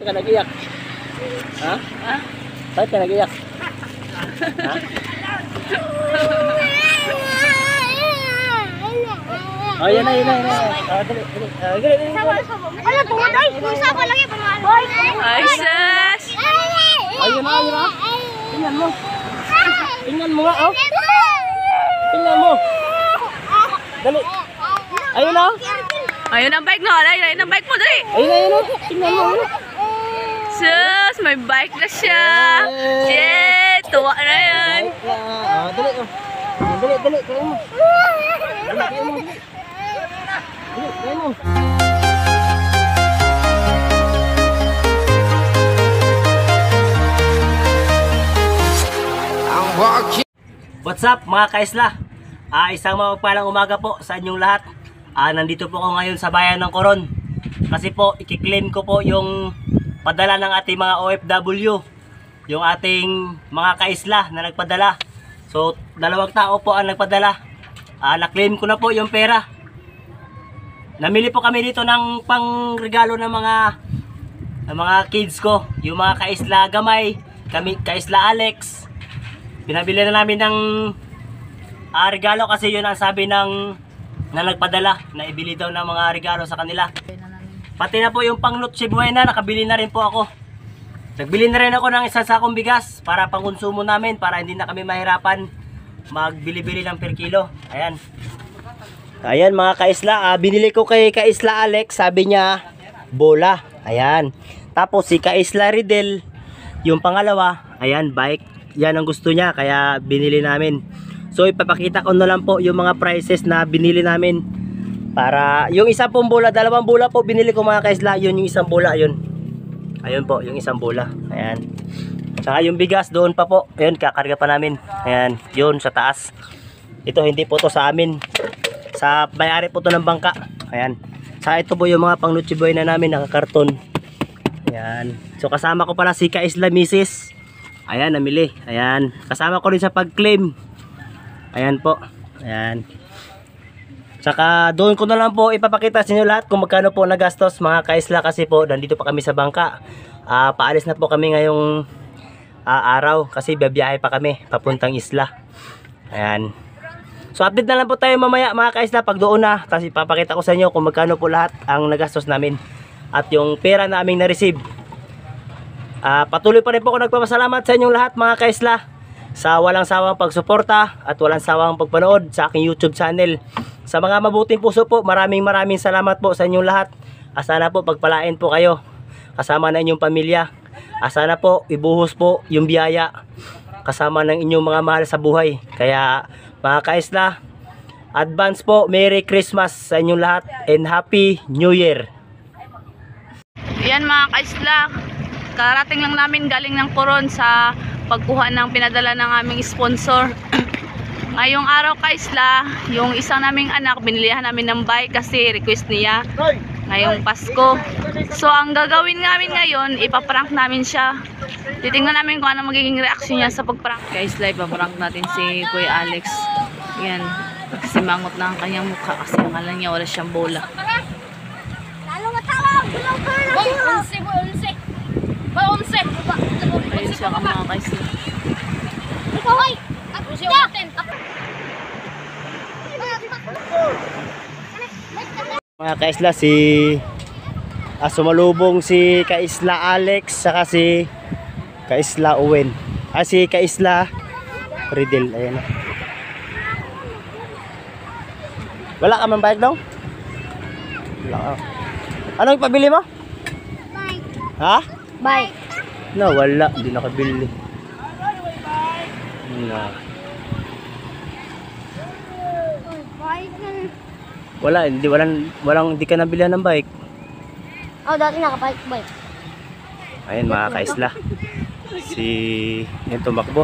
Ka nag-iyak? Ha? Ha? Bakit ka nag-iyak? Ha? Oh, yan na. Dali. Dali. Ano po? Isa pa lagi pa. Ay, sus! Ayun na. Tingnan mo nga, oh. Tingnan mo. Dali. Ayun na. Ayun ang bike no. Ayun ang bike mo, dali. Ayun na. Tingnan mo. Sus, may bike na siya. Yay! Tuwa na yan. Dali. Dali. Kaya mo. What's up mga kaisla? Isang mapagpalang umaga po sa inyong lahat. Nandito po ako ngayon sa bayan ng Coron. Kasi po i-claim ko po yung padala ng ating mga OFW. Yung ating mga kaisla na nagpadala. So 2 tao po ang nagpadala. Na-claim ko na po yung pera. Namili po kami dito ng pangregalo ng mga kids ko. Yung mga kaisla Gamay, kaisla Alex. Pinabili na namin ng regalo kasi yun ang sabi na nagpadala na ibili daw ng mga regalo sa kanila. Pati na po yung pang Noche Buena, nakabili na rin po ako. Nagbili na rin ako ng 1 sakong bigas para pangkonsumo namin, para hindi na kami mahirapan magbili-bili ng per kilo. Ayan mga kaisla, binili ko kay kaisla Alex, sabi niya bola. Ayan. Tapos si kaisla Riddle, yung pangalawa, ayan, bike. Yan ang gusto niya, kaya binili namin. So ipapakita ko na lang po yung mga prices na binili namin. Para yung isang pong bola, 2 bola po binili ko mga kaisla. Yun yung isang bola, yun. Ayun po, yung isang bola. Ayan. Saka yung bigas doon pa po. Ayun, kakarga pa namin. Ayan, yun sa taas. Ito hindi po to sa amin. Sa may-ari po to ng bangka. Ayan. Saka ito po yung mga pang Noche Buena namin, nakakarton. Ayan. So kasama ko pala si kaisla Mrs. Ayan, namili. Ayan. Kasama ko rin sa pag-claim. Ayan po. Ayan. Saka doon ko na lang po ipapakita sa inyo lahat kung magkano po nagastos mga kaisla, kasi po nandito pa kami sa bangka. Paalis na po kami ngayong araw kasi bibiyahe pa kami papuntang isla. Ayan. So update na lang po tayo mamaya mga kaisla pag doon na, kasi papakita ko sa inyo kung magkano po lahat ang nagastos namin at yung pera na aming na-receive. Patuloy pa rin po ako nagpapasalamat sa inyong lahat mga kaisla sa walang sawang pagsuporta at walang sawang pagpanood sa aking YouTube channel. Sa mga mabuting puso po, maraming salamat po sa inyong lahat. Sana po pagpalain po kayo kasama na inyong pamilya. Sana po ibuhos po yung biyaya kasama ng inyong mga mahal sa buhay. Kaya mga kaisla, advance po Merry Christmas sa inyong lahat and Happy New Year. Yan mga kaisla, karating lang namin galing ng Coron sa pagkuha ng pinadala ng aming sponsor. Ngayong araw kaisla, yung isang naming anak binilihan namin ng bike kasi request niya ngayong Pasko. So ang gagawin namin ngayon, ipaprank namin siya. Titingnan namin kung ano magiging reaction niya sa pagprank. Kaisla, ipaprank natin si Kuya Alex. Yan, kasi mangot na ang kanyang mukha kasi akala niya wala siyang bola. Lalo matawag! Ayun siya ka mga kaisla. Ikaw ay! Mga kaisla, sumalubong si kaisla Alex saka si kaisla Owen. Si kaisla Riddle. Ayan na. Wala ka man bike daw? Wala ka. Anong ipabili mo? Bye! Ha? Bye! No, wala. Hindi nakabili. Wala, hindi ka nabilihan ng bike. Dati nakabike bike. Ayun mga kaisla. Yung tumakbo.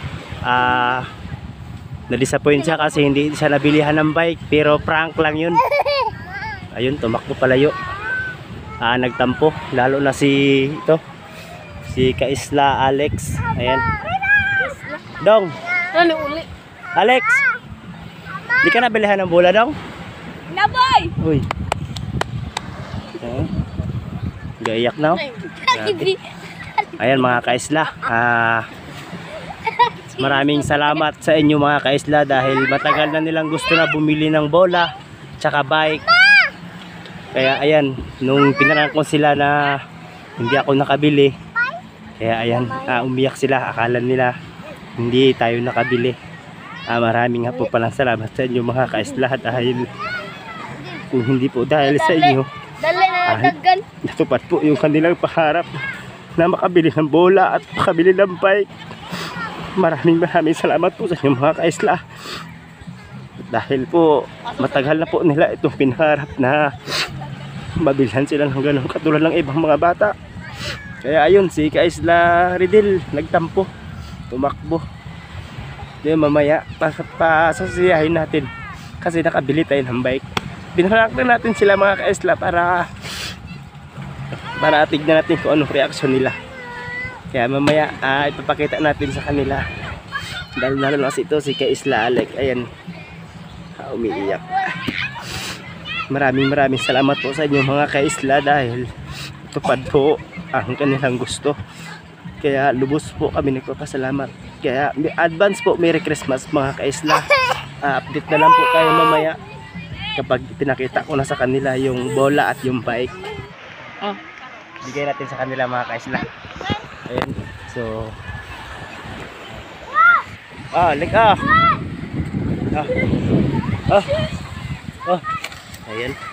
Na-disappoint siya kasi hindi siya nabilihan ng bike, pero prank lang yun. Ayun, tumakbo palayo. Nagtampo, lalo na si kaisla Alex. Ayan. Dong. Alex. Di ka nabilihan ng bola, Dong? Naboy! Uy. Gaiyak na. Oh. Grabe. Ayan mga kaisla. Maraming salamat sa inyo mga kaisla dahil matagal na nilang gusto na bumili ng bola tsaka bike. Kaya ayan, nung pinarang ko sila na hindi ako nakabili, kaya ayan, umiyak sila. Akala nila hindi tayo nakabili. Maraming nga po palang salamat sa inyo mga kaisla dahil kung hindi po dahil sa inyo ay natupad po yung kanilang pangarap na makabili ng bola at makabili ng bike. Maraming salamat po sa inyo mga kaisla dahil po matagal na po nila itong pinangarap na mabilhan sila ng ganun katulad ng ibang mga bata. Kaya ayun, si Kaisla Ridel nagtampo, tumakbo. Di mamaya pasasiyahin natin kasi nakabili tayo ng bike. Pinangarap na natin sila mga kaisla para tignan natin kung anong reaksyon nila. Kaya mamaya ipapakita natin sa kanila. Dahil na kasi ito si Kaisla Alex. Ayan, umiiyak. Maraming salamat po sa inyo mga kaisla dahil tupad po ang kanilang gusto. Kaya lubos po kami nagpapasalamat. Kaya advance po Merry Christmas mga kaisla. Update na lang po kayo mamaya kapag pinakita ko na sa kanila yung bola at yung bike. Bigay natin sa kanila mga kaisla. Ayan. So ayan.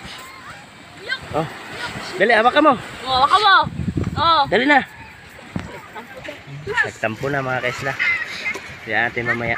Dali, hawakan mo. Hawakan mo. Dali na. Nagtampo na mga kaisla. Kaya natin mamaya.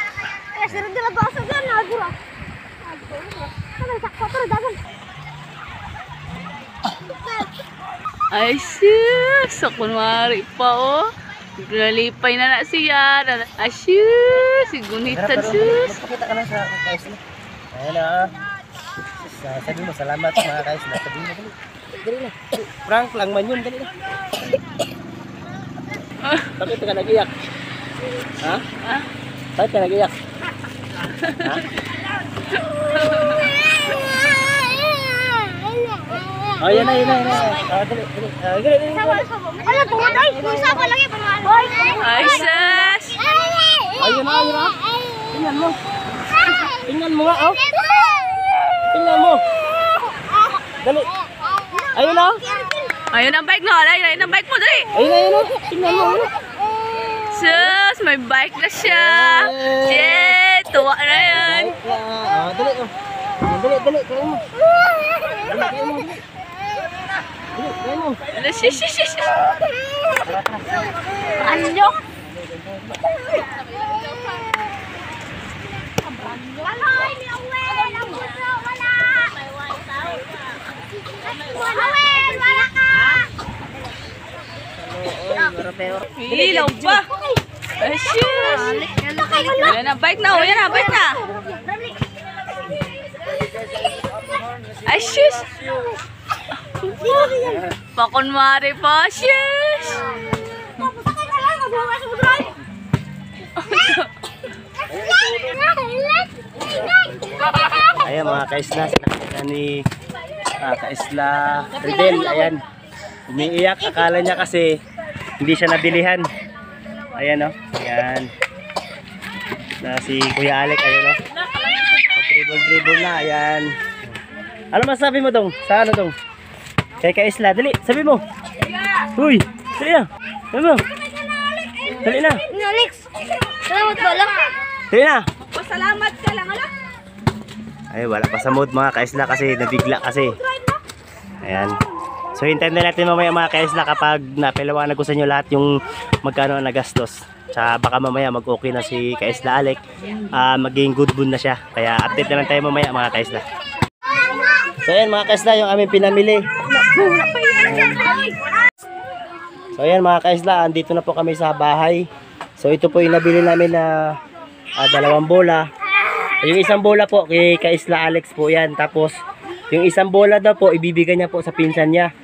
Ay sis, sa kunwari pa oh. Nalipay na siya. Ay sis, sigunitan sis. Magpakita ka na sa kaisla. Ayan na. Sabi mo, salamat mga kaisla. Sabi mo, dali na. Prank lang man yun, dali na. Bakit ka nag-iyak? Ha? Bakit ka nag-iyak? Ha? Oh, yan na. Dali. Ano po? Ay, isa pa lang yung boy. Ay sis. Ayun na. Tingnan mo nga, oh. Tingnan mo. Dali. Ayun na. Ayun ang bike no. Ayun ang bike mo, dali. Ayun na. Tingnan mo. Sus, may bike na siya. Yay, tuwa na yan. Dali. Dali. Kaya mo. Sis. Ano? Ilaw pa. Ay, sis. Yan na, bike na. Ay, sis. Pakunwari pa, sis. Ayan mga kaisla, sinakita ni Kaisla Ridel. Ayan, umiiyak. Akala niya kasi hindi siya nabilihan. Ayan o. Ayan. Na si Kuya Alec. Ayan o. Dribble na. Ayan. Ano masabi mo dong? Sa ano dong? Kay Kaisla. Dali. Sabi mo. Uy. Dali na. Sabi mo. Dali na. Alex, salamat ba lang? Dali na. Pasalamat ka lang, ala. Ay, wala pa sa mood mga kaisla kasi nabigla kasi. Ayan. So hintayin na natin mamaya mga kaisla kapag napaliwanag ko sa inyo lahat yung magkano ang nagastos. Tsaka baka mamaya mag-okay na si Kaisla Alec. Maging good mood na siya. Kaya update na lang tayo mamaya mga kaisla. So ayan mga kaisla yung aming pinamili. So ayan mga kaisla, andito na po kami sa bahay. So ito po yung nabili namin na dalawang bola. Yung isang bola po kay Kaisla Alex po yan. Tapos yung isang bola daw po ibibigay niya po sa pinsan niya.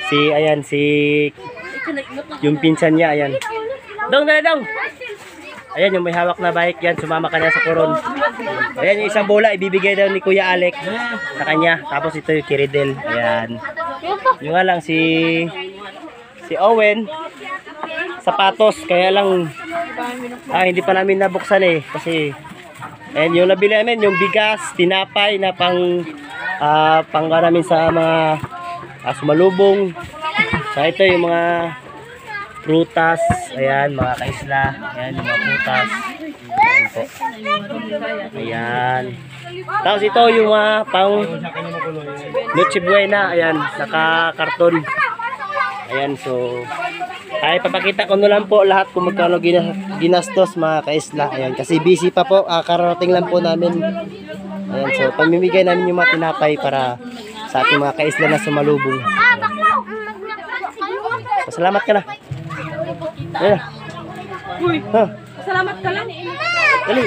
Yung pinsan niya, ayan. Dong. Ayan yung may hawak na bike yan, sumama ka na sa koron. Ayan yung isang bola ibibigay daw ni Kuya Alex sa kanya. Tapos ito yung Kiridel. Ayan. Yung nga lang si si Owen, sapatos. Kaya lang, hindi pa namin nabuksan eh. Kasi, ayan, yung nabili namin, yung bigas, tinapay na pang namin sa mga sumalubong. So, ito yung mga prutas. Ayan, mga kaisla. Ayan, yung mga prutas. Ayan po. Ayan. Tapos ito yung pang Noche Buena. Ayan, naka-karton. Ayan, so ay papakita ko na lang po lahat kung magkano ginastos mga kaisla. Ayan, kasi busy pa po, kararating lang po namin. Ayan, so pamimigay namin yung mga tinapay para sa ating mga kaisla na sumalubong. Salamat ka na. Ayan. Salamat ka lang. Dali.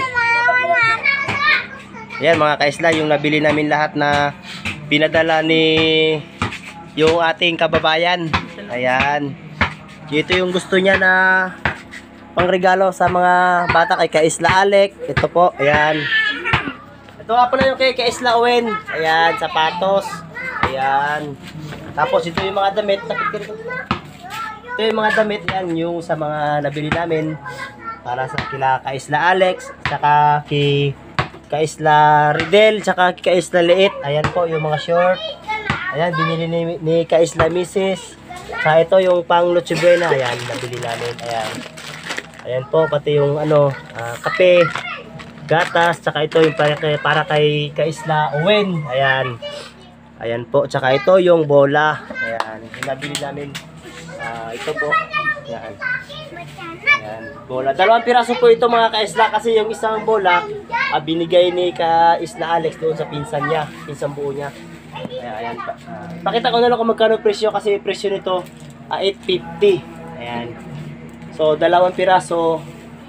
Ayan mga kaisla, yung nabili namin lahat na pinadala ni yung ating kababayan. Ayan. Ito yung gusto niya na pangregalo sa mga bata kay Kaisla Alec. Ito po, ayan. Ito nga pala yung kay Kaisla Owen. Ayan, sapatos. Ayan. Tapos ito yung mga damit. Ito yung mga damit, yan, yung sa mga nabili namin para sa kila Kaisla Alex, saka kay Kaisla Ridel, saka kay Kaisla Liit. Ayan po yung mga short. Ayan, binili ni Kaisla Mrs. Sa ito yung pang Noche Buena. Ayan, nabili namin. Ayan. Ayan po, pati yung kape, gatas, saka ito yung para kay Kaisla Owen. Ayan. Ayan po, saka ito yung bola. Ayan, yung nabili namin. Ito po. Ayan. Ayan, bola. 2 piraso po ito mga kaisla kasi yung isang bola binigay ni Kaisla Alex doon sa pinsan niya, pinsang buo niya. Ayan, pakita ko na lang kung magkano presyo kasi presyo nito 850. Ayan. So 2 piraso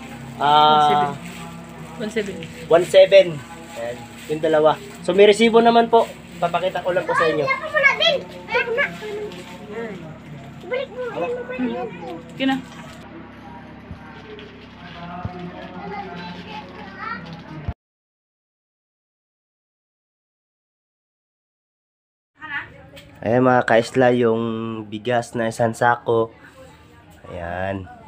1.7. Ayan, yung dalawa. So may resibo naman po. Papakita ko lang po sa inyo. Kina. Ayan mga kaisla, yung bigas na isang sako. Ayan.